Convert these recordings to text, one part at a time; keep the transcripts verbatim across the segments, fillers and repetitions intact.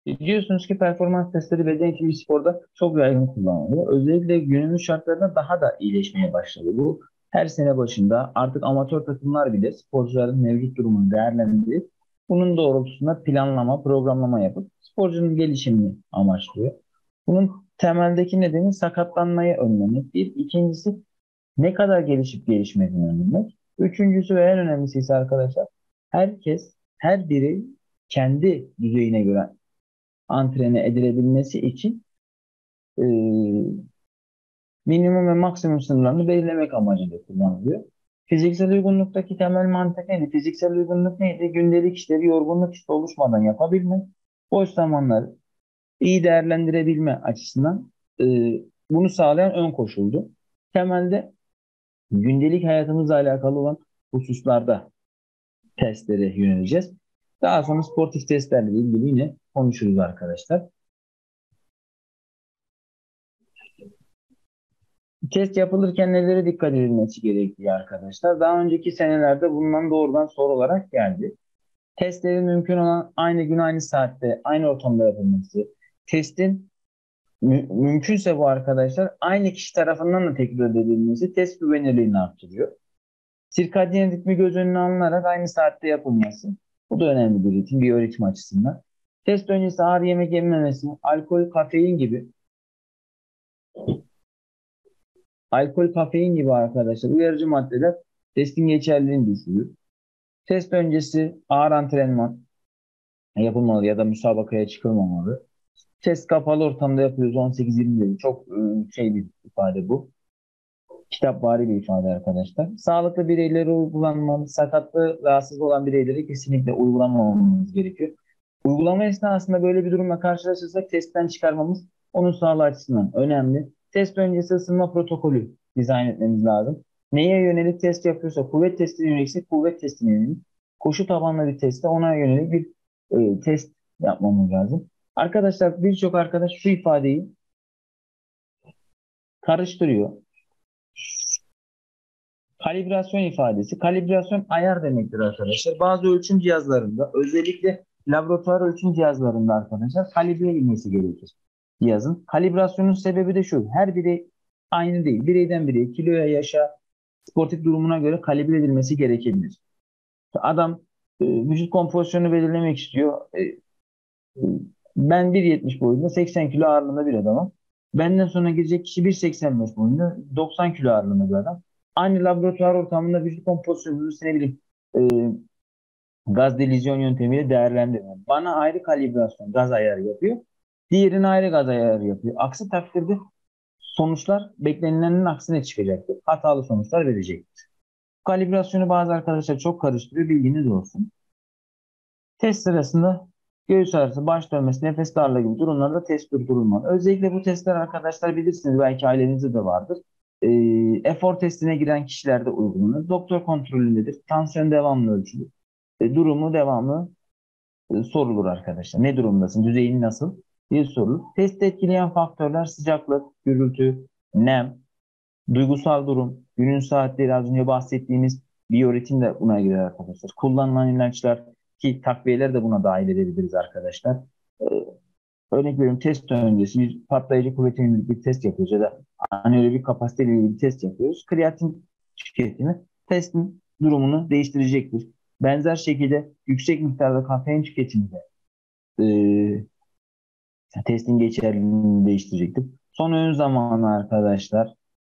Biliyorsunuz ki performans testleri beden eğitimi sporda çok yaygın kullanılıyor. Özellikle günümüz şartlarında daha da iyileşmeye başladı. Bu her sene başında artık amatör takımlar bile sporcuların mevcut durumunu değerlendirip bunun doğrultusunda planlama, programlama yapıp sporcunun gelişimini amaçlıyor. Bunun temeldeki nedeni sakatlanmayı önlemek. Bir, ikincisi ne kadar gelişip gelişmediğini önlemek. Üçüncüsü ve en önemlisi ise arkadaşlar herkes, her biri kendi düzeyine göre antrene edilebilmesi için e, minimum ve maksimum sınırlarını belirlemek amacıyla kullanılıyor. Fiziksel uygunluktaki temel mantık neydi? Fiziksel uygunluk neydi? Gündelik işleri yorgunluk hissi oluşmadan yapabilme, boş zamanları iyi değerlendirebilme açısından e, bunu sağlayan ön koşuldu. Temelde gündelik hayatımızla alakalı olan hususlarda testlere yöneleceğiz. Daha sonra sportif testlerle ilgili yine konuşuruz arkadaşlar. Test yapılırken nelere dikkat edilmesi gerektiği arkadaşlar. Daha önceki senelerde bundan doğrudan soru olarak geldi. Testlerin mümkün olan aynı gün aynı saatte aynı ortamda yapılması. Testin mü- mümkünse bu arkadaşlar aynı kişi tarafından da tekrar edilmesi test güvenilirliğini artırıyor. Sirkadiyen ritmi göz önüne alınarak aynı saatte yapılması. Bu da önemli bir ritim, biyoritm açısından. Test öncesi ağır yemek yenmemesi, alkol, kafein gibi alkol, kafein gibi arkadaşlar uyarıcı maddeler testin geçerliliğini düşürüyor. Test öncesi ağır antrenman yapılmalı ya da müsabakaya çıkılmamalı. Test kapalı ortamda yapıyoruz on sekiz yirmi derece. Çok e, şey bir ifade bu. Kitapvari bir ifade arkadaşlar. Sağlıklı bireylere uygulanmalı. Sakatlı, rahatsız olan bireylere kesinlikle uygulamamamız gerekiyor. Uygulama esnasında böyle bir durumla karşılaşırsak testten çıkarmamız onun sağlığı açısından önemli. Test öncesi ısınma protokolü dizayn etmemiz lazım. Neye yönelik test yapıyorsa kuvvet testine yönelikse kuvvet testine yönelik. Koşu tabanlı bir testte ona yönelik bir e, test yapmamız lazım. Arkadaşlar birçok arkadaş şu ifadeyi karıştırıyor. Kalibrasyon ifadesi. Kalibrasyon ayar demektir arkadaşlar. Bazı ölçüm cihazlarında özellikle laboratuvar ölçüm cihazlarında arkadaşlar kalibre edilmesi gerekir cihazın. Kalibrasyonun sebebi de şu. Her birey aynı değil. Bireyden bireye, kiloya, yaşa, sportif durumuna göre kalibre edilmesi gerekebilir. Adam e, vücut kompozisyonu belirlemek istiyor. E, e, ben bir yetmiş boyunda seksen kilo ağırlığında bir adamım. Benden sonra girecek kişi bir seksen beş boyunda doksan kilo ağırlığında bir adam. Aynı laboratuvar ortamında vücut kompozisyonunu ne bileyim e, gaz delizyon yöntemiyle değerlendiriyor. Bana ayrı kalibrasyon gaz ayarı yapıyor. Diğerine ayrı gaz ayarı yapıyor. Aksi takdirde sonuçlar beklenilenin aksine çıkacaktır. Hatalı sonuçlar verecektir. Kalibrasyonu bazı arkadaşlar çok karıştırıyor. Bilginiz olsun. Test sırasında göğüs ağrısı, baş dönmesi, nefes darlığı gibi durumlarda test durdurulmalı. Özellikle bu testler arkadaşlar bilirsiniz belki ailenizde de vardır. E, efor testine giren kişilerde uygulanır. Doktor kontrolündedir. Tansiyon devamlı ölçülür. E, durumu devamlı e, sorulur arkadaşlar. Ne durumdasın? Düzeyin nasıl? diye sorulur. Testi etkileyen faktörler sıcaklık, gürültü, nem, duygusal durum, günün saatleri az önce bahsettiğimiz biyoritim de buna girer arkadaşlar. Kullanılan ilaçlar ki takviyeler de buna dahil edebiliriz arkadaşlar. Ee, örnek veriyorum test öncesi bir patlayıcı kuvvete yönelik bir test yapıyoruz ya da anaerobik kapasiteyle ilgili bir test yapıyoruz. Kreatin tüketimi testin durumunu değiştirecektir. Benzer şekilde yüksek miktarda kafein tüketimi de e, testin geçerliliğini değiştirecektir. Son ön zamanı arkadaşlar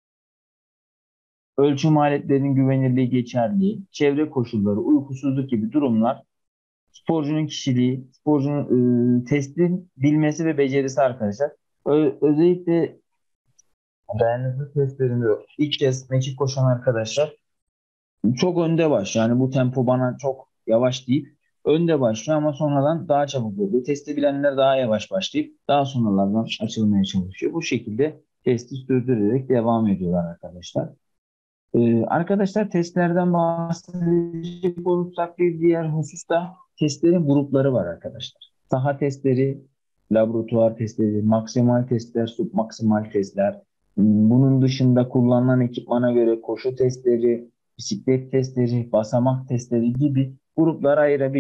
ölçüm aletlerinin güvenirliği, geçerliği, çevre koşulları, uykusuzluk gibi durumlar sporcunun kişiliği, sporcunun e, testin bilmesi ve becerisi arkadaşlar. Ö- özellikle dayanıklı testlerinde ilk kez mekik koşan arkadaşlar çok önde baş. Yani bu tempo bana çok yavaş deyip önde başlıyor ama sonradan daha çabuk oluyor. Testi bilenler daha yavaş başlayıp daha sonralardan açılmaya çalışıyor. Bu şekilde testi sürdürerek devam ediyorlar arkadaşlar. Ee, arkadaşlar testlerden bahsedecek olursak bir diğer husus da testlerin grupları var arkadaşlar. Saha testleri, laboratuvar testleri, maksimal testler, submaksimal testler. Hmm, Bunun dışında kullanılan ekipmana göre koşu testleri, bisiklet testleri, basamak testleri gibi gruplara ayırabiliriz.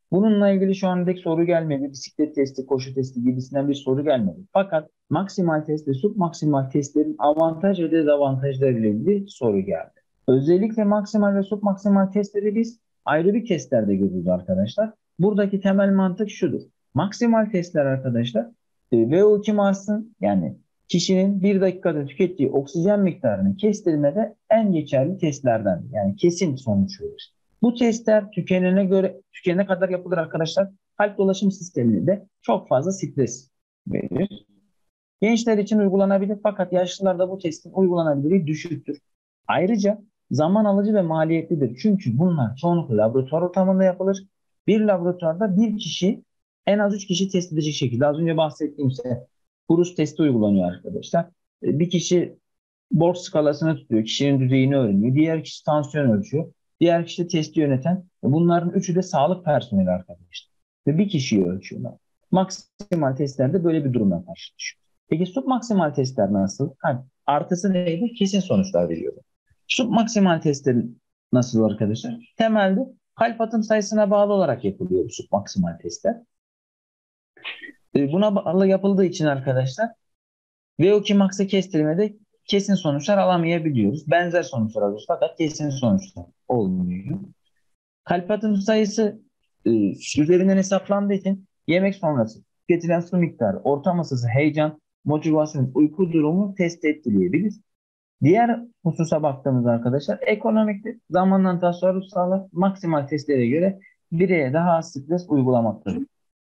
Bununla ilgili şu an dek soru gelmedi. Bisiklet testi, koşu testi gibisinden bir soru gelmedi. Fakat maksimal test ve submaksimal testlerin avantaj ve dezavantajları ile ilgili soru geldi. Özellikle maksimal ve submaksimal testleri biz aerobik testlerde görüyoruz arkadaşlar. Buradaki temel mantık şudur. Maksimal testler arkadaşlar e, V O iki Mars'ın yani kişinin bir dakikada tükettiği oksijen miktarını kestirmede en geçerli testlerden yani kesin sonuç verir. Bu testler tükenene göre tükenene kadar yapılır arkadaşlar. Kalp dolaşım sisteminde de çok fazla stres verir. Gençler için uygulanabilir fakat yaşlılarda bu testin uygulanabilirliği düşüktür. Ayrıca zaman alıcı ve maliyetlidir. Çünkü bunlar çoğunlukla laboratuvar ortamında yapılır. Bir laboratuvarda bir kişi en az üç kişi test edecek şekilde az önce bahsettiğim ise Bruce testi uygulanıyor arkadaşlar. E, Bir kişi borç skalasını tutuyor. Kişinin düzeyini öğreniyor. Diğer kişi tansiyon ölçüyor. Diğer kişi de testi yöneten. Bunların üçü de sağlık personeli arkadaşlar. Ve bir kişiyi ölçüyorlar. Maksimal testlerde böyle bir durumla karşılaşıyor. Peki submaksimal testler nasıl? Yani artısı neydi? Kesin sonuçlar veriyordu. Submaksimal testler nasıl arkadaşlar? Temelde kalp atım sayısına bağlı olarak yapılıyor bu submaksimal testler. E, Buna bağlı yapıldığı için arkadaşlar V O iki Max'ı kestirmede kesin sonuçlar alamayabiliyoruz. Benzer sonuçlar alıyoruz fakat kesin sonuçlar olmuyor. Kalp atım sayısı e, üzerinden hesaplandığı için yemek sonrası tüketilen su miktarı, ortam ısısı, heyecan, motivasyon, uyku durumu test etkileyebilir. Diğer hususa baktığımızda arkadaşlar ekonomiktir. Zamandan tasarruf sağlar. Maksimal testlere göre bireye daha az stres uygulamaktadır.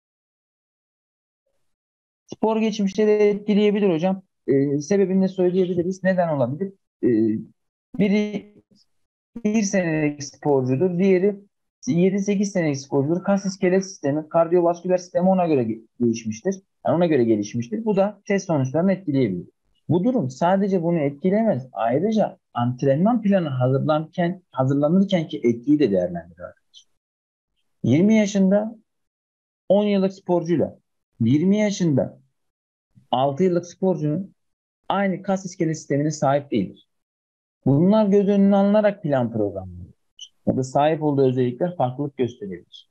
Spor geçmişleri etkileyebilir hocam. Ee, sebebini de söyleyebiliriz. Neden olabilir? Ee, biri bir senelik sporcudur. Diğeri yedi sekiz senelik sporcudur. Kas iskelet sistemi, kardiyovasküler sistemi ona göre ge- gelişmiştir. Yani ona göre gelişmiştir. Bu da test sonuçlarını etkileyebilir. Bu durum sadece bunu etkilemez. Ayrıca antrenman planı hazırlanırken, hazırlanırken ki etkiyi de değerlendirir. yirmi yaşında on yıllık sporcuyla yirmi yaşında altı yıllık sporcunun aynı kas iskelet sistemine sahip değildir. Bunlar göz önüne alınarak plan programlanır. Ya da sahip olduğu özellikler farklılık gösterebilir.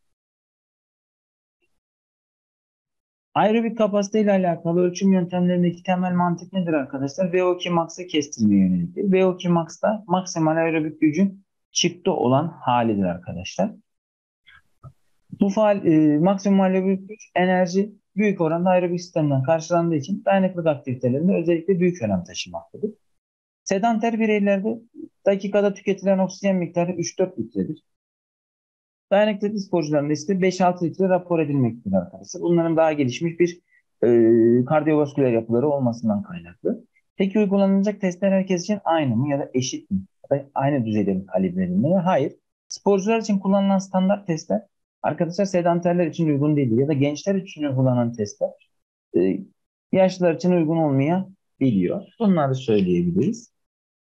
Aerobik kapasite ile alakalı ölçüm yöntemlerindeki temel mantık nedir arkadaşlar? V O iki Max'ı kestirmeye yöneliktir. V O iki Max'ta maksimal aerobik gücün çıktı olan halidir arkadaşlar. Bu faal, e, maksimum aerobik güç enerji büyük oranda aerobik sistemden karşılandığı için dayanıklık aktivitelerinde özellikle büyük önem taşımaktadır. Sedanter bireylerde dakikada tüketilen oksijen miktarı üç dört litredir. Dayanıklı sporcularında ise beş altı litre rapor edilmektedir arkadaşlar. Bunların daha gelişmiş bir e, kardiyovasküler yapıları olmasından kaynaklı. Peki uygulanacak testler herkes için aynı mı ya da eşit mi? Ya da aynı düzeyde mi kalibre edilmeli? Hayır. Sporcular için kullanılan standart testler arkadaşlar sedanterler için uygun değil ya da gençler için uygulanan testler e, yaşlılar için uygun olmayabiliyor. Bunları söyleyebiliriz.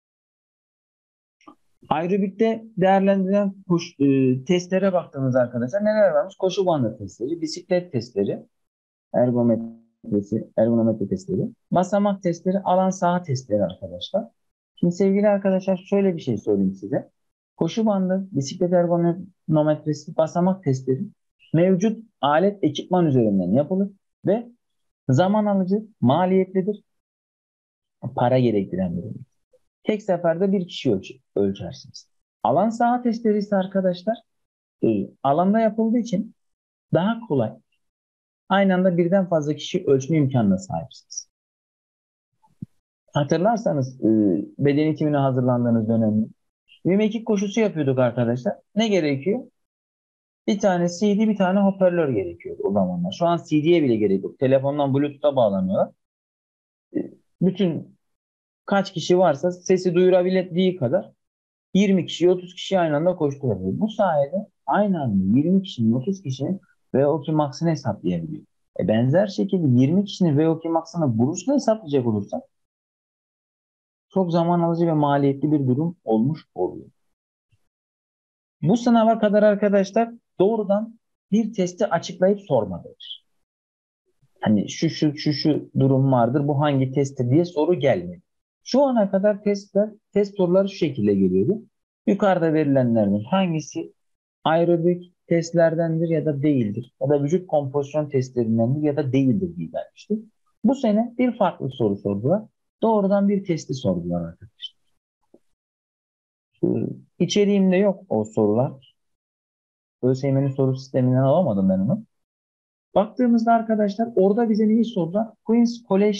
Aerobikte değerlendirilen koş, e, testlere baktığımız arkadaşlar neler varmış? Koşu bandı testleri, bisiklet testleri, ergometresi, ergonometri testleri, basamak testleri, alan saha testleri arkadaşlar. Şimdi sevgili arkadaşlar şöyle bir şey söyleyeyim size. Koşu bandı, bisiklet ergonometresi, basamak testleri mevcut alet ekipman üzerinden yapılır ve zaman alıcı, maliyetlidir, para gerektiren bir ürün. Tek seferde bir kişi ölç ölçersiniz. Alan saha testleri ise arkadaşlar e, alanda yapıldığı için daha kolay. Aynı anda birden fazla kişi ölçme imkanına sahipsiniz. Hatırlarsanız e, beden eğitimine hazırlandığınız dönemde bir mekik koşusu yapıyorduk arkadaşlar. Ne gerekiyor? Bir tane C D, bir tane hoparlör gerekiyordu o zamanlar. Şu an C D'ye bile gerek yok. Telefondan Bluetooth'a bağlanıyorlar. E, bütün kaç kişi varsa sesi duyurabildiği kadar yirmi kişi, otuz kişi aynı anda koşturabiliyor. Bu sayede aynı anda yirmi kişinin, otuz kişinin V O iki Max'ını hesaplayabiliyor. E benzer şekilde yirmi kişinin V O iki Max'ını Bruce'la hesaplayacak olursak çok zaman alıcı ve maliyetli bir durum olmuş oluyor. Bu sınava kadar arkadaşlar doğrudan bir testi açıklayıp sormadılar. Hani şu şu şu şu durum vardır, bu hangi testtir diye soru gelmedi. Şu ana kadar testler, test soruları şu şekilde geliyordu. Yukarıda verilenlerden hangisi aerobik testlerdendir ya da değildir. Ya da vücut kompozisyon testlerindendir ya da değildir diye gelmişti. Bu sene bir farklı soru sordular. Doğrudan bir testi sordular arkadaşlar. Ee, İçeriğimde yok o sorular. ÖSYM'nin soru sisteminden alamadım ben onu. Baktığımızda arkadaşlar orada bize neyi sordular? Queen's College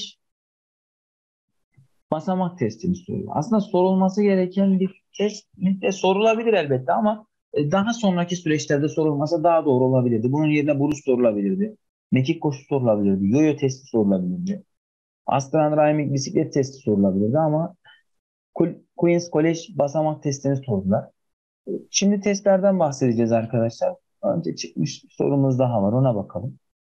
basamak testini soruyor. Aslında sorulması gereken bir test de sorulabilir elbette ama e, daha sonraki süreçlerde sorulmasa daha doğru olabilirdi. Bunun yerine burs sorulabilirdi. Mekik koşu sorulabilirdi. Yo-yo testi sorulabilirdi. Astronaut Rhyming bisiklet testi sorulabilirdi ama Queen's College basamak testini sordular. Şimdi testlerden bahsedeceğiz arkadaşlar. Önce çıkmış bir sorumuz daha var. Ona bakalım.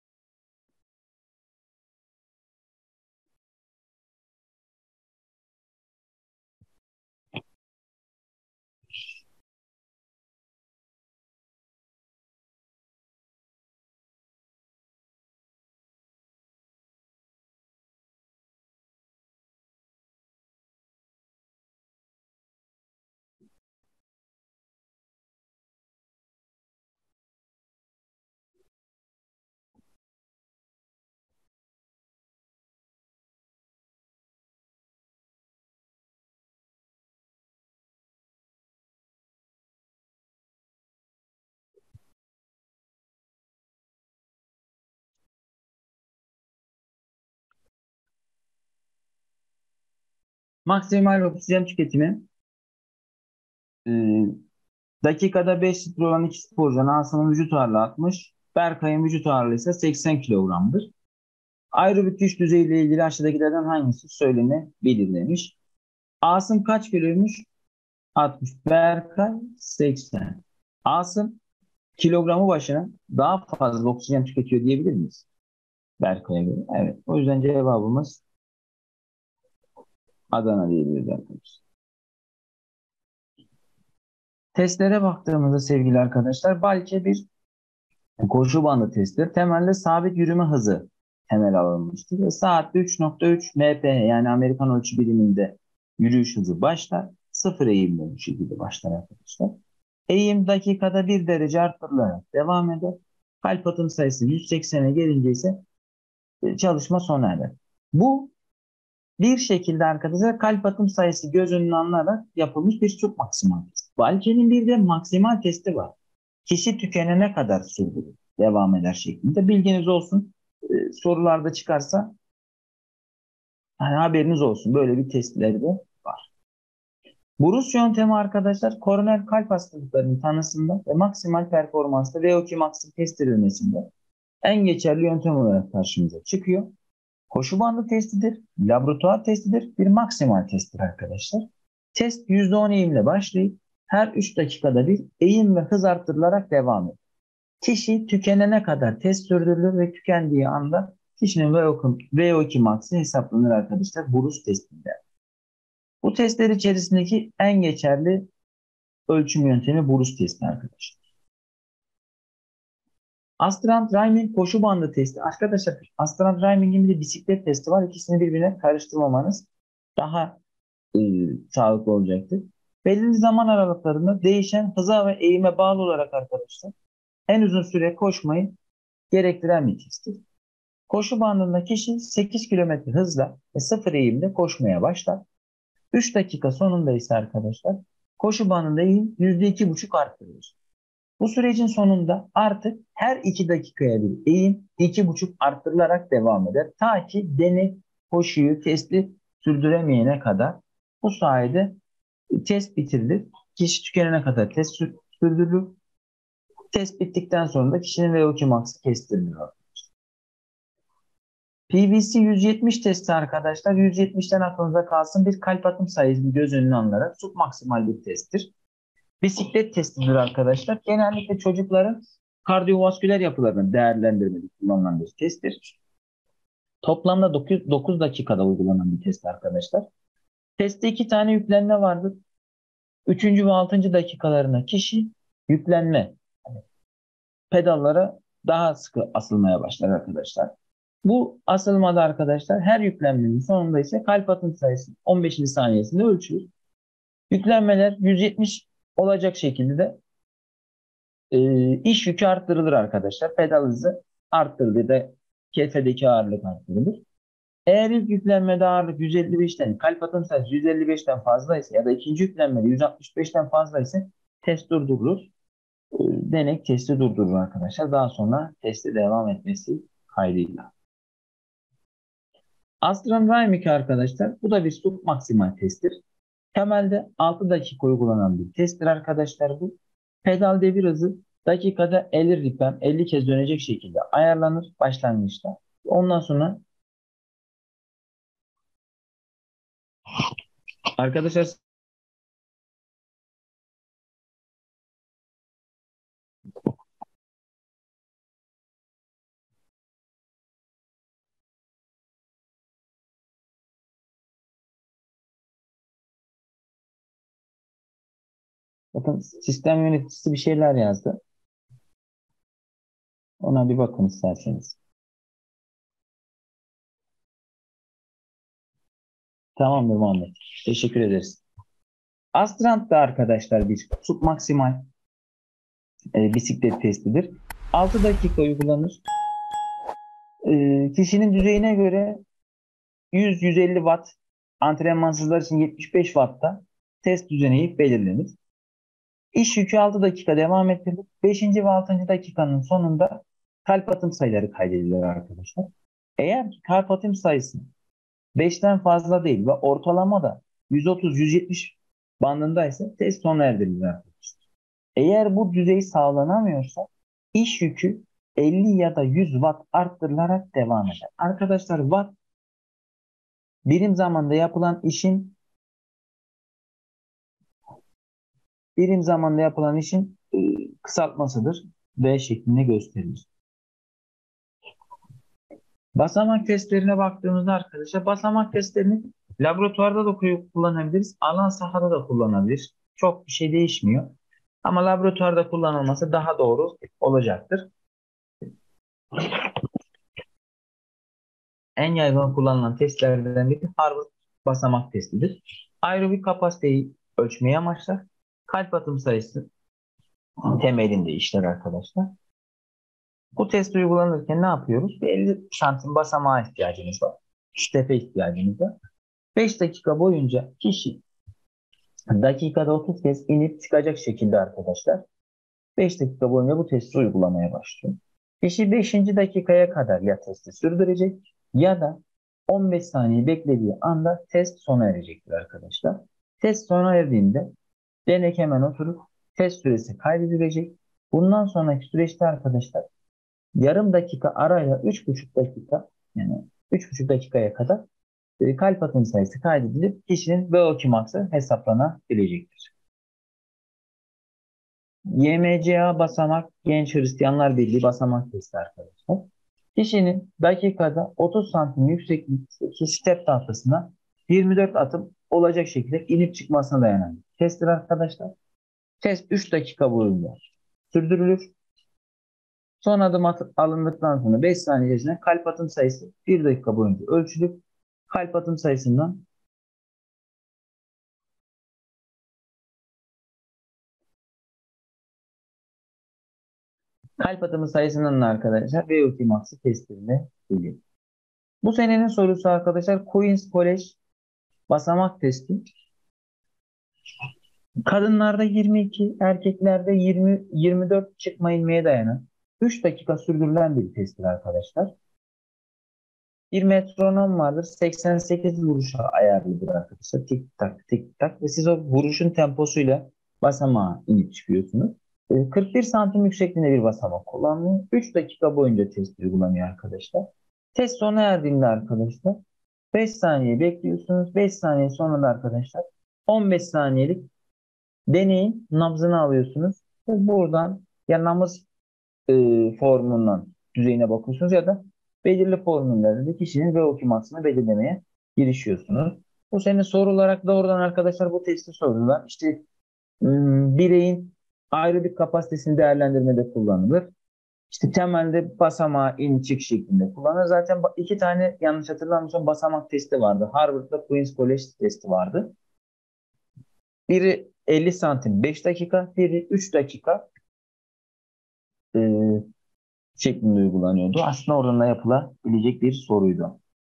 Maksimal oksijen tüketimi e, dakikada beş litre olan iki sporcunun Asım'ın vücut ağırlığı altmış, Berkay'ın vücut ağırlığı ise seksen kilogramdır. Aerobik güç düzeyiyle ilgili aşağıdakilerden hangisi söylenebilir demiş. Asım kaç kiloymuş? altmış. Berkay seksen. Asım kilogramı başına daha fazla oksijen tüketiyor diyebilir miyiz? Berkay'a göre. Evet. O yüzden cevabımız Adana diyebiliriz arkadaşlar. Testlere baktığımızda sevgili arkadaşlar, belki bir koşu bandı testi temelde sabit yürüme hızı temel alınmıştır ve saatte üç nokta üç mph yani Amerikan ölçü biriminde yürüyüş hızı başlar. Sıfır eğimli bu şekilde başlar arkadaşlar. Eğim dakikada bir derece arttırılarak devam eder. Kalp atım sayısı yüz seksene gelince ise e, çalışma sona erer. Bu bir şekilde arkadaşlar kalp atım sayısı göz önüne alınarak yapılmış bir çok maksimal test. Valke'nin bir de maksimal testi var. Kişi tükenene kadar sürdürür, devam eder şeklinde. Bilginiz olsun. Ee, sorularda çıkarsa hani haberiniz olsun. Böyle bir testleri de var. Burus yöntemi arkadaşlar koroner kalp hastalıklarının tanısında ve maksimal performansta V O iki Max'ın test edilmesinde en geçerli yöntem olarak karşımıza çıkıyor. Koşu bandı testidir, laboratuvar testidir, bir maksimal testtir arkadaşlar. Test yüzde on eğimle başlayıp her üç dakikada bir eğim ve hız arttırılarak devam eder. Kişi tükenene kadar test sürdürülür ve tükendiği anda kişinin V O iki maksi hesaplanır arkadaşlar Burus testinde. Bu testler içerisindeki en geçerli ölçüm yöntemi Burus testi arkadaşlar. Astronaut Rhyming koşu bandı testi. Arkadaşlar Astronaut Rhyming'in bir de bisiklet testi var. İkisini birbirine karıştırmamanız daha e, sağlıklı olacaktır. Belirli zaman aralıklarında değişen hıza ve eğime bağlı olarak arkadaşlar en uzun süre koşmayı gerektiren bir testtir. Koşu bandında kişi sekiz kilometre hızla ve sıfır eğimde koşmaya başlar. üç dakika sonunda ise arkadaşlar koşu bandında eğim yüzde iki buçuk arttırılır. Bu sürecin sonunda artık her iki dakikaya bir eğim iki buçuk arttırılarak devam eder. Ta ki denek koşuyu testi sürdüremeyene kadar bu sayede test bitirilir. Kişi tükenene kadar test sürdürülür. Test bittikten sonra da kişinin V O iki Max'ı kestirilir. P V C yüz yetmiş testi arkadaşlar. yüz yetmişten aklınıza kalsın. Bir kalp atım sayısını göz önüne alınarak submaksimal bir testtir. Bisiklet testidir arkadaşlar. Genellikle çocukların kardiyovasküler yapılarını değerlendirmede kullanılan bir testtir. Toplamda dokuz, dokuz dakikada uygulanan bir test arkadaşlar. Testte iki tane yüklenme vardır. Üçüncü ve altıncı dakikalarına kişi yüklenme yani pedallara daha sıkı asılmaya başlar arkadaşlar. Bu asılmada arkadaşlar her yüklenmenin sonunda ise kalp atım sayısı on beşinci saniyesinde ölçülür. Yüklenmeler yüz yetmiş olacak şekilde de e, iş yükü arttırılır arkadaşlar. Pedal hızı arttırılır da kefedeki ağırlık arttırılır. Eğer ilk yüklenmede ağırlık yüz elli beşten, kalp atım sayısı yüz elli beşten fazlaysa ya da ikinci yüklenmede yüz altmış beşten fazlaysa test durdurulur. E, Denek testi durdurur arkadaşlar. Daha sonra testi devam etmesi kaydıyla. Astron Dynamic arkadaşlar. Bu da bir sub maksimal testtir. Temelde altı dakika uygulanan bir testtir arkadaşlar bu. Pedal devir hızı dakikada elli R P M elli kez dönecek şekilde ayarlanır başlangıçta. Ondan sonra arkadaşlar bakın sistem yöneticisi bir şeyler yazdı. Ona bir bakın isterseniz. Tamamdır Muhammed. Teşekkür ederiz. Astrant da arkadaşlar bir submaksimal e, bisiklet testidir. altı dakika uygulanır. E, kişinin düzeyine göre yüz yüz elli watt, antrenmansızlar için yetmiş beş wattta test düzeneği belirlenir. İş yükü altı dakika devam ettirilir. beşinci ve altıncı dakikanın sonunda kalp atım sayıları kaydedilir arkadaşlar. Eğer kalp atım sayısı beşten fazla değil ve ortalama da yüz otuz yüz yetmiş bandındaysa test sona erdirilir arkadaşlar. Eğer bu düzey sağlanamıyorsa iş yükü elli ya da yüz watt arttırılarak devam eder. Arkadaşlar watt birim zamanda yapılan işin birim zamanda yapılan işin e, kısaltmasıdır. V şeklinde gösterilir. Basamak testlerine baktığımızda arkadaşlar basamak testlerini laboratuvarda da kullanabiliriz. Alan sahada da kullanabiliriz. Çok bir şey değişmiyor. Ama laboratuvarda kullanılması daha doğru olacaktır. En yaygın kullanılan testlerden biri Harvard basamak testidir. Aerobik kapasiteyi ölçmeyi amaçlar. Kalp atım sayısı temelinde işler arkadaşlar. Bu test uygulanırken ne yapıyoruz? Bir elli santim basamağa ihtiyacımız var. Stepe ihtiyacımız var. beş dakika boyunca kişi dakikada otuz kez inip çıkacak şekilde arkadaşlar beş dakika boyunca bu testi uygulamaya başlıyor. Kişi beşinci dakikaya kadar ya testi sürdürecek ya da on beş saniye beklediği anda test sona erecektir arkadaşlar. Test sona erdiğinde denek hemen oturup test süresi kaydedilecek. Bundan sonraki süreçte arkadaşlar yarım dakika arayla üç buçuk dakika yani üç buçuk dakikaya kadar e, kalp atım sayısı kaydedilip kişinin V O iki Max'ı hesaplanabilecektir. Y M C A basamak Genç Hristiyanlar Birliği basamak testi arkadaşlar. Kişinin dakikada otuz santim yükseklikteki step tahtasına yirmi dört atım olacak şekilde inip çıkmasına dayanan testtir arkadaşlar. Test üç dakika boyunca sürdürülür. Son adım atıp alındıktan sonra beş saniye içinde kalp atım sayısı bir dakika boyunca ölçülüp kalp atım sayısından kalp atımı sayısından arkadaşlar V O iki Max'ı testinde buluyor. Bu senenin sorusu arkadaşlar Queen's College basamak testi. Kadınlarda yirmi iki, erkeklerde yirmi yirmi dört çıkma inmeye dayanan üç dakika sürdürülen bir testtir arkadaşlar. Bir metronom vardır. seksen sekiz vuruşa ayarlıdır arkadaşlar. Tik tak tik tak ve siz o vuruşun temposuyla basamağa inip çıkıyorsunuz. Ee, kırk bir santim yüksekliğinde bir basamak kullanılıyor. üç dakika boyunca test uygulanıyor arkadaşlar. Test sona erdiğinde arkadaşlar beş saniye bekliyorsunuz. beş saniye sonra da arkadaşlar on beş saniyelik deneyin nabzını alıyorsunuz. Ve buradan ya nabız e, formundan düzeyine bakıyorsunuz ya da belirli formüllerde kişinin V O iki maksını belirlemeye girişiyorsunuz. Bu senin soru olarak doğrudan arkadaşlar bu testi sorular. İşte ım, bireyin aerobik kapasitesini değerlendirmede kullanılır. İşte temelde basamağa in çık şeklinde kullanılır. Zaten ba- iki tane yanlış hatırlamıyorsam basamak testi vardı. Harvard'da Queen's College testi vardı. Biri elli santim beş dakika, biri üç dakika şeklinde uygulanıyordu. Aslında oradan yapılabilecek bir soruydu.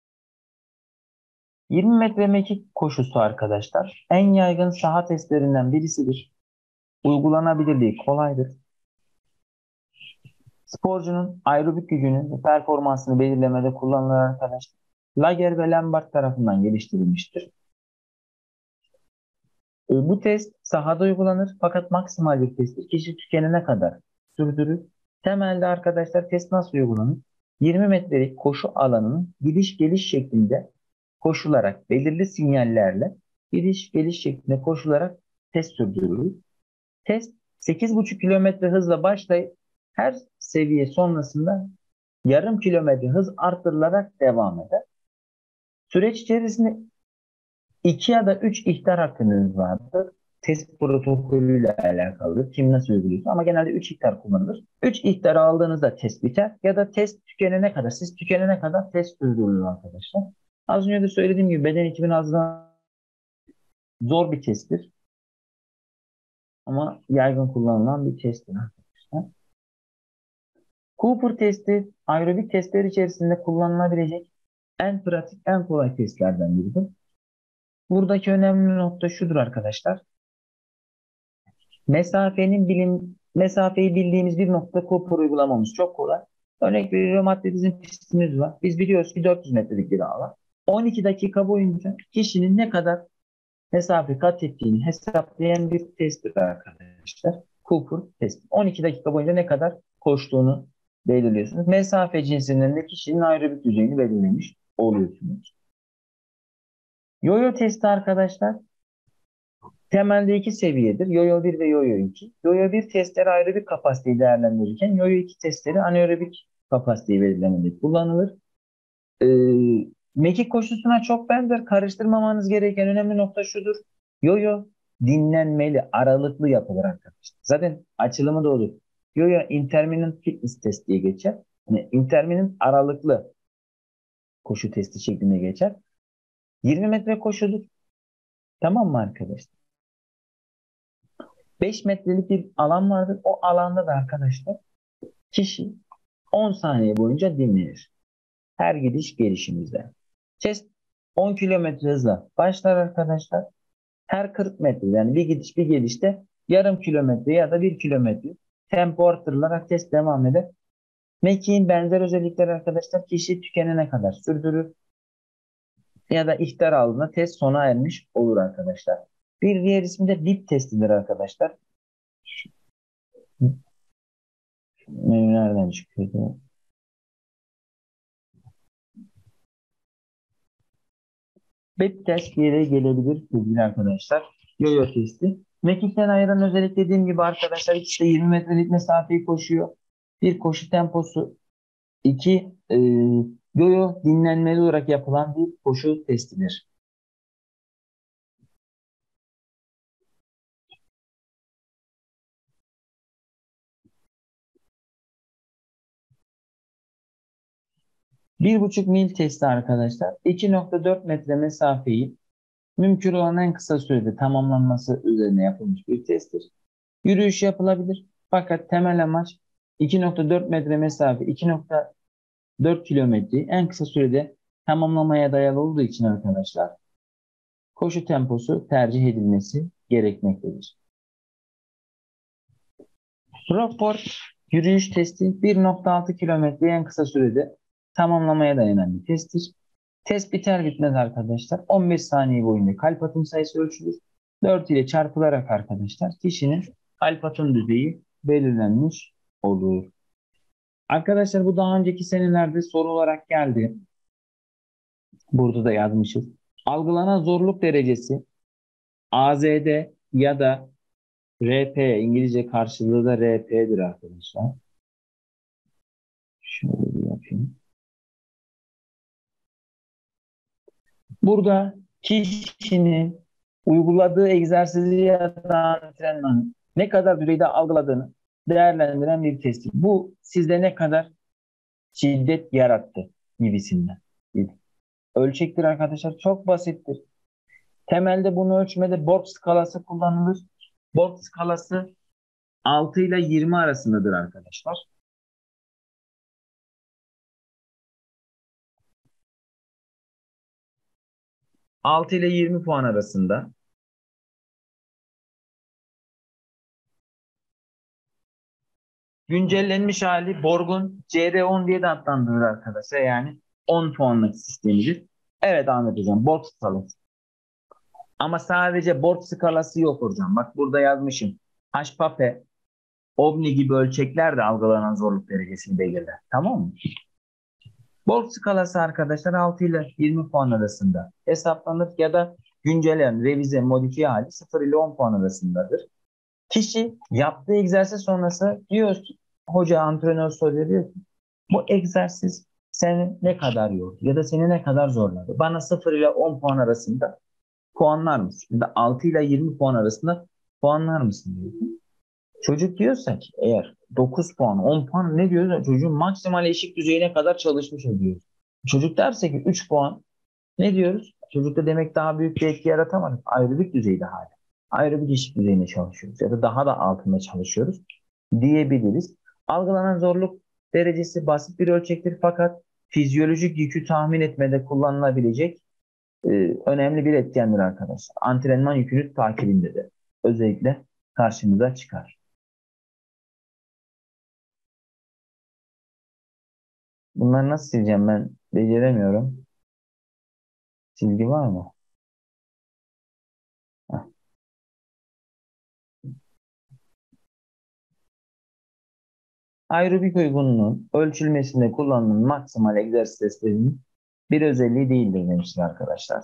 yirmi metre mekik koşusu arkadaşlar en yaygın saha testlerinden birisidir. Uygulanabilirliği kolaydır. Sporcunun aerobik gücünü ve performansını belirlemede kullanılan arkadaşlar Lager ve Lambert tarafından geliştirilmiştir. E, Bu test sahada uygulanır fakat maksimal bir testtir. Kişi tükenene kadar sürdürür. Temelde arkadaşlar test nasıl uygulanır? yirmi metrelik koşu alanının gidiş geliş şeklinde koşularak belirli sinyallerle gidiş geliş şeklinde koşularak test sürdürülür. Test sekiz buçuk kilometre hızla başlayıp her seviye sonrasında yarım kilometre hız arttırılarak devam eder. Süreç içerisinde iki ya da üç ihtar hakkınız vardır. Test protokolüyle alakalı. Kim nasıl uyguluyorsa ama genelde üç ihtar kullanılır. üç ihtar aldığınızda test biter ya da test tükenene kadar, siz tükenene kadar test sürdürülür arkadaşlar. Az önce de söylediğim gibi beden eğitiminin azından zor bir testtir. Ama yaygın kullanılan bir testtir arkadaşlar. Cooper testi aerobik testler içerisinde kullanılabilecek en pratik, en kolay testlerden biridir. Buradaki önemli nokta şudur arkadaşlar. Mesafenin bilim, mesafeyi bildiğimiz bir nokta Cooper uygulamamız çok kolay. Örnek veriyorum atletizm pistimiz var. Biz biliyoruz ki dört yüz metrelik bir alan. on iki dakika boyunca kişinin ne kadar mesafe kat ettiğini hesaplayan bir testtir arkadaşlar. Cooper testi. on iki dakika boyunca ne kadar koştuğunu belirliyorsunuz. Mesafe cinsinden de kişinin aerobik düzeyini belirlemiş oluyorsunuz. Yo-yo testi arkadaşlar temelde iki seviyedir. Yo-yo bir ve Yo-yo iki. Yo-yo bir testleri aerobik kapasiteyi değerlendirirken Yo-yo iki testleri anaerobik kapasiteyi belirlemede kullanılır. Ee, Mekik koşusuna çok benzer. Karıştırmamanız gereken önemli nokta şudur. Yo-yo dinlenmeli, aralıklı yapılır arkadaşlar. Zaten açılımı da olur. Yo-yo intermittent fitness test diye geçer. Yani intermittent aralıklı koşu testi şeklinde geçer. yirmi metre koşudur. Tamam mı arkadaşlar? beş metrelik bir alan vardır. O alanda da arkadaşlar kişi on saniye boyunca dinlenir. Her gidiş gelişimizde. Test on kilometre hızla başlar arkadaşlar. Her kırk metre yani bir gidiş bir gelişte yarım kilometre ya da bir kilometre tempo artırılarak test devam eder. Mekik'in benzer özellikleri arkadaşlar kişi tükenene kadar sürdürür ya da ihtar aldığında test sona ermiş olur arkadaşlar. Bir diğer ismi de bip testidir arkadaşlar. Nereden çıkıyordu? Bip test diye de gelebilir sevgili arkadaşlar. Yo-yo testi. Mekik'ten ayıran özellik dediğim gibi arkadaşlar ikisi de yirmi metrelik mesafeyi koşuyor. Bir koşu temposu, iki e, yo-yo dinlenmeli olarak yapılan bir koşu testidir. Bir buçuk mil testi arkadaşlar. iki nokta dört metre mesafeyi mümkün olan en kısa sürede tamamlanması üzerine yapılmış bir testtir. Yürüyüş yapılabilir. Fakat temel amaç iki nokta dört metre mesafe, iki nokta dört kilometreyi en kısa sürede tamamlamaya dayalı olduğu için arkadaşlar koşu temposu tercih edilmesi gerekmektedir. Rockport yürüyüş testi bir nokta altı kilometreyi en kısa sürede tamamlamaya dayanan bir testtir. Test biter bitmez arkadaşlar on beş saniye boyunca kalp atım sayısı ölçülür. dört ile çarpılarak arkadaşlar kişinin kalp atım düzeyi belirlenmiş olur. Arkadaşlar bu daha önceki senelerde soru olarak geldi. Burada da yazmışız. Algılanan zorluk derecesi A Z D ya da R P, İngilizce karşılığı da R P'dir arkadaşlar. Şöyle bir yapayım. Burada kişinin uyguladığı egzersizi ya da antrenmanı ne kadar düzeyde algıladığını değerlendiren bir test. Bu sizde ne kadar şiddet yarattı gibisinden. Ölçektir arkadaşlar. Çok basittir. Temelde bunu ölçmede Borg skalası kullanılır. Borg skalası altı ile yirmi arasındadır arkadaşlar. altı ile yirmi puan arasında. Güncellenmiş hali Borg'un C R on diye de adlandırılır arkadaşlar. Yani on puanlık sistemidir. Evet Ahmet hocam, Borg skalası. Ama sadece Borg skalası yok hocam. Bak burada yazmışım. Haşpape, Omni gibi ölçekler de algılanan zorluk derecesini belirler. Tamam mı? Borg skalası arkadaşlar altı ile yirmi puan arasında hesaplanır ya da güncelen, revize, modifiye hali sıfır ile on puan arasındadır. Kişi yaptığı egzersiz sonrası diyor ki, hoca antrenör soruyor, diyor ki bu egzersiz seni ne kadar yordu ya da seni ne kadar zorladı? Bana sıfır ile on puan arasında puanlar mısın? Ya da altı ile yirmi puan arasında puanlar mısın diyor. Çocuk diyorsa ki eğer dokuz puan, on puan ne diyoruz? Çocuğun maksimal eşik düzeyine kadar çalışmış oluyoruz. Çocuk derse ki üç puan ne diyoruz? Çocukta demek daha büyük bir etki yaratamadık. Aerobik düzeyde hala. Aerobik eşik düzeyine çalışıyoruz ya da daha da altında çalışıyoruz diyebiliriz. Algılanan zorluk derecesi basit bir ölçektir fakat fizyolojik yükü tahmin etmede kullanılabilecek e, önemli bir etkendir arkadaşlar. Antrenman yükünü takibinde de özellikle karşımıza çıkar. Bunları nasıl sileceğim ben? Beceremiyorum. Silgi var mı? Heh. Aerobik uygunluğun ölçülmesinde kullanılan maksimal egzersiz testlerinin bir özelliği değildir demiştir arkadaşlar.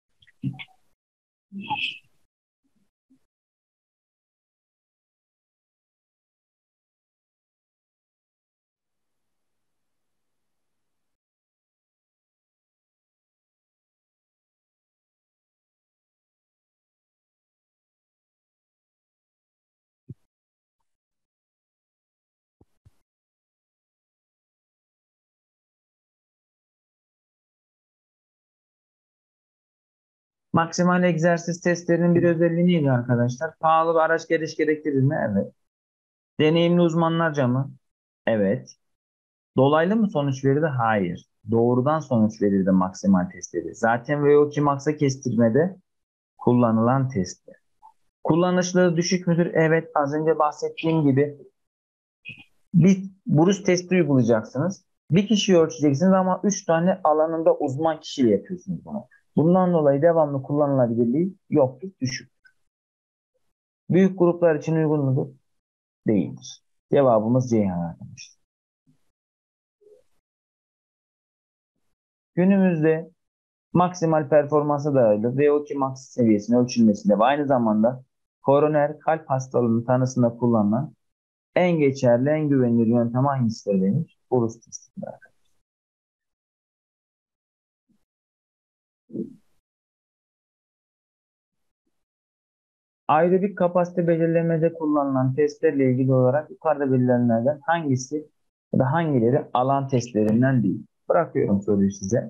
Maksimal egzersiz testlerinin bir özelliği neydi arkadaşlar? Pahalı bir araç gereç gerektirir mi? Evet. Deneyimli uzmanlarca mı? Evet. Dolaylı mı sonuç verirdi? Hayır. Doğrudan sonuç verirdi maksimal testleri. Zaten V O iki Max'a kestirmede kullanılan testler. Kullanışlı düşük müdür? Evet. Az önce bahsettiğim gibi bir Bruce testi uygulayacaksınız. Bir kişiyi ölçeceksiniz ama üç tane alanında uzman kişiyle yapıyorsunuz bunu. Bundan dolayı devamlı kullanılabilirliği yoktur, düşük. Büyük gruplar için uygun mudur? Değildir. Cevabımız Ceyhan arkadaşlar. Günümüzde maksimal performansa dayalı V O iki max seviyesinin ölçülmesinde ve aynı zamanda koroner kalp hastalığının tanısında kullanılan en geçerli, en güvenilir yöntem hangisidir demiş? Bruce testidir. Aerobik kapasite belirlemede kullanılan testlerle ilgili olarak yukarıda belirlenenlerden hangisi ya da hangileri alan testlerinden değil? Bırakıyorum soruyu size.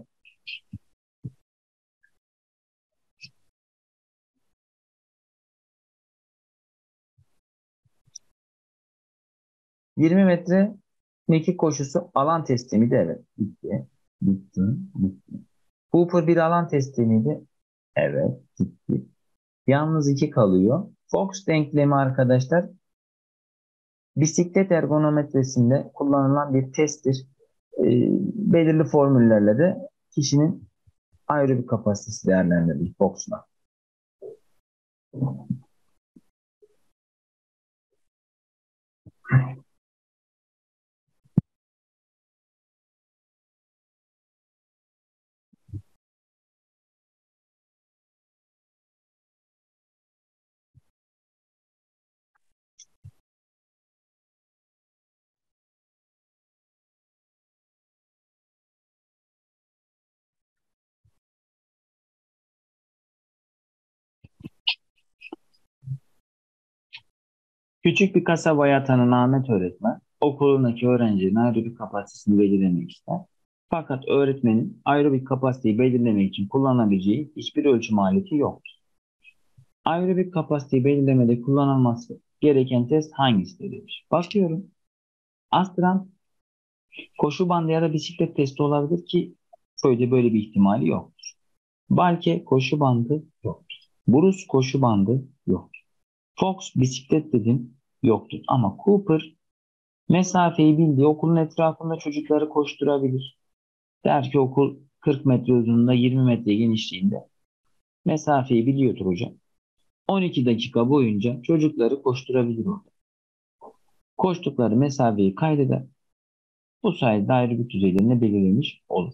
yirmi metre mekik koşusu alan testi miydi? Evet. Bitti. Bitti. Bitti. Cooper bir alan testi miydi? Evet. Bitti. Yalnız iki kalıyor. Fox denklemi arkadaşlar bisiklet ergonometresinde kullanılan bir testtir. Ee, belirli formüllerle de kişinin aerobik kapasitesi değerlendirilir Fox'la. Küçük bir kasabaya atanan Ahmet öğretmen okulundaki öğrencinin aerobik kapasitesini belirlemek ister. Fakat öğretmenin aerobik kapasiteyi belirlemek için kullanabileceği hiçbir ölçüm aleti yok. Aerobik kapasiteyi belirlemede kullanılması gereken test hangisidir demiş. Bakıyorum. Astran koşu bandı ya da bisiklet testi olabilir ki şöyle böyle bir ihtimali yok. Balke koşu bandı yoktur. Bruce koşu bandı yoktur. Fox bisiklet dedim yoktur. Ama Cooper mesafeyi bildiği okulun etrafında çocukları koşturabilir. Der ki okul kırk metre uzunluğunda yirmi metre genişliğinde. Mesafeyi biliyordur hocam. on iki dakika boyunca çocukları koşturabilir orada. Koştukları mesafeyi kaydeder. Bu sayede ayrı düzeylerini belirlemiş olur.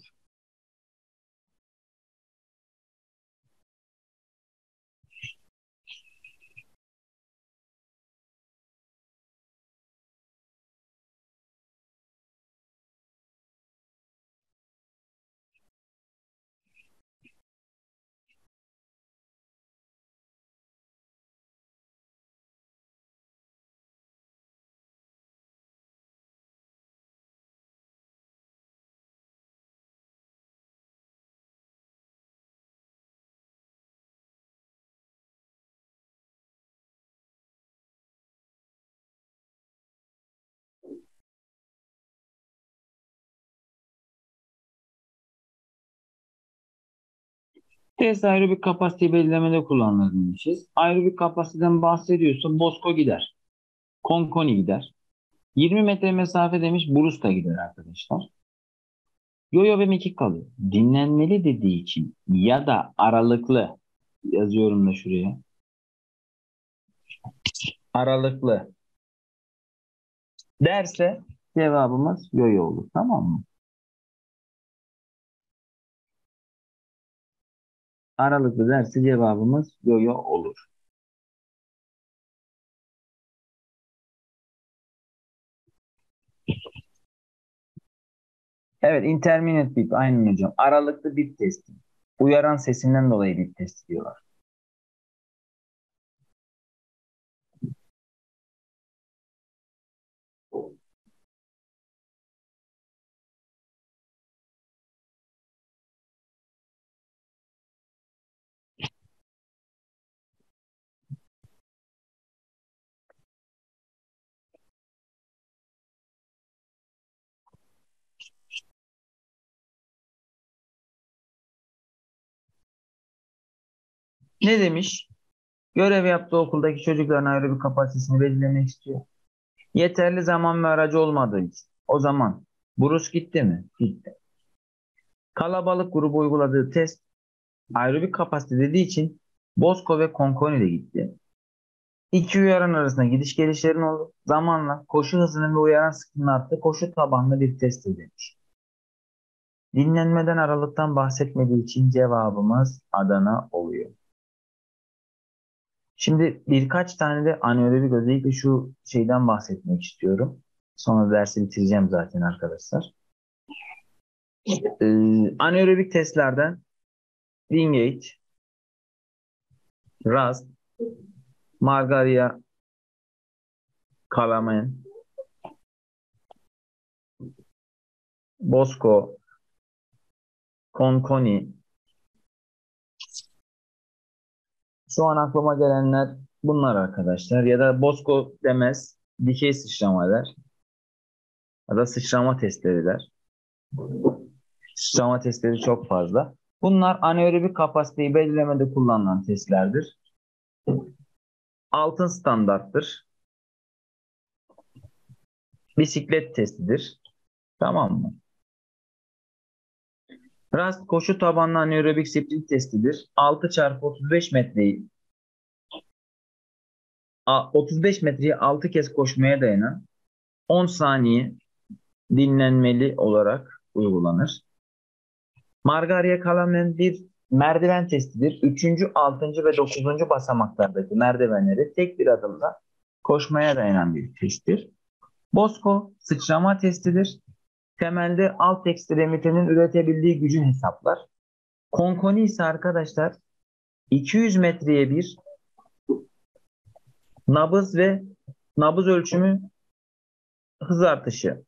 Test aerobik kapasite belirlemede kullanılır demişiz. Aerobik kapasiteden bahsediyorsa Bosco gider. Conconi gider. yirmi metre mesafe demiş Bruce da gider arkadaşlar. Yoyo ve mekik kalıyor. Dinlenmeli dediği için ya da aralıklı yazıyorum da şuraya. Aralıklı derse cevabımız yoyo olur. Tamam mı? Aralıklı derse cevabımız yoyo olur. Evet, intermittent bip aynen hocam. Aralıklı bip testi. Uyaran sesinden dolayı bip testi diyorlar. Ne demiş? Görev yaptığı okuldaki çocukların ayrı bir kapasitesini belirlemek istiyor. Yeterli zaman ve aracı olmadığı için. O zaman Bruce gitti mi? Gitti. Kalabalık grubu uyguladığı test aerobik kapasite dediği için Bosco ve Conconi de gitti. İki uyaran arasında gidiş gelişlerin oldu. Zamanla koşu hızının ve uyaran sıklığının arttığı koşu tabanlı bir test edilmiş. Dinlenmeden aralıktan bahsetmediği için cevabımız Adana oluyor. Şimdi birkaç tane de anaerobik özellikle şu şeyden bahsetmek istiyorum. Sonra dersi bitireceğim zaten arkadaşlar. Ee, anaerobik testlerden Wingate, Rast, Margaria Kalamen, Bosco, Conconi. Şu an aklıma gelenler bunlar arkadaşlar. Ya da Bosco demez, dikey sıçrama der. Ya da sıçrama testleri der. Sıçrama testleri çok fazla. Bunlar anaerobik kapasiteyi belirlemede kullanılan testlerdir. Altın standarttır. Bisiklet testidir. Tamam mı? Rast koşu tabanlı anaerobik sprint testidir. altı çarpı otuz beş metreyi otuz beş metreyi altı kez koşmaya dayanan on saniye dinlenmeli olarak uygulanır. Margarya Kalamen bir merdiven testidir. üçüncü, altıncı ve dokuzuncu basamaklardaki merdivenleri tek bir adımda koşmaya dayanan bir testtir. Bosco sıçrama testidir. Temelde alt ekstremitenin üretebildiği gücün hesaplar. Conconi ise arkadaşlar iki yüz metreye bir nabız ve nabız ölçümü hız artışı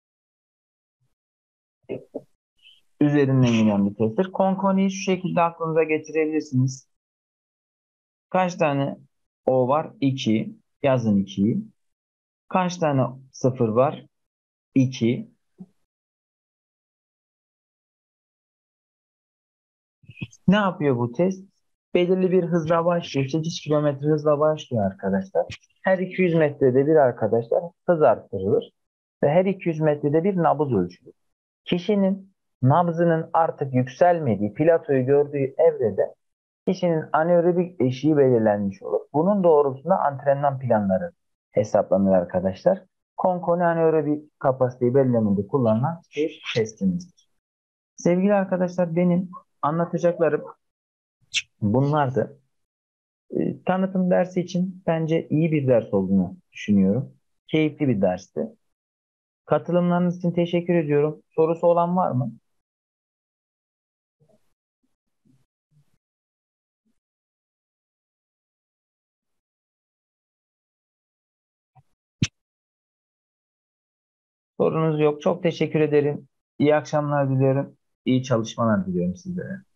üzerinden gelen bir testtir. Conconi'yi şu şekilde aklınıza getirebilirsiniz. Kaç tane O var? iki. Yazın ikiyi. Kaç tane sıfır var? iki. Ne yapıyor bu test? Belirli bir hızla başlıyor. sekiz kilometre hızla başlıyor arkadaşlar. Her iki yüz metrede bir arkadaşlar hız arttırılır. Ve her iki yüz metrede bir nabız ölçülür. Kişinin nabzının artık yükselmediği, platoyu gördüğü evrede kişinin anaerobik eşiği belirlenmiş olur. Bunun doğrultusunda antrenman planları hesaplanır arkadaşlar. Konkoni anaerobik kapasiteyi belirlemede kullanılan bir testimizdir. Sevgili arkadaşlar, benim anlatacaklarım bunlardı. E, tanıtım dersi için bence iyi bir ders olduğunu düşünüyorum. Keyifli bir dersti. Katılımlarınız için teşekkür ediyorum. Sorusu olan var mı? Sorunuz yok. Çok teşekkür ederim. İyi akşamlar diliyorum. İyi çalışmalar diliyorum sizlere.